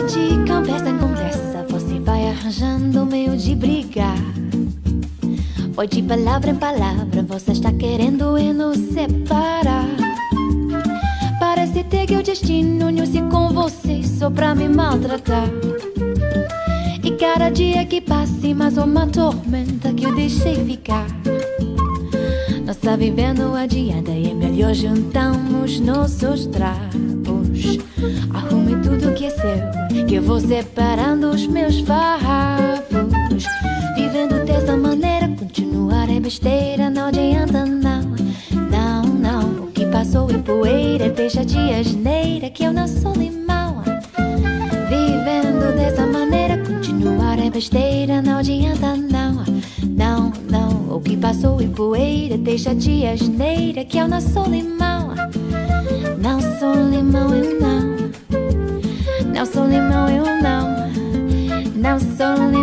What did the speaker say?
De conversa em conversa, você vai arranjando um meio de brigar. Foi de palavra em palavra, você está querendo nos separar. Parece ter que o destino uniu-se com você só pra me maltratar. E cada dia que passe, mais uma tormenta que eu deixei ficar. Não está vivendo adianta e é melhor juntamos nossos trapos. Arrume tudo que é seu, que eu vou separando os meus farrapos. Vivendo dessa maneira, continuar é besteira, não adianta não. Não, não, o que passou é poeira, deixa de asneira que eu não sou limão. Vivendo dessa maneira, continuar é besteira, não adianta não. Não, não, o que passou é poeira, deixa de asneira que eu não sou limão. Não sou limão, eu não. Não sou limão, eu não. Não sou limão.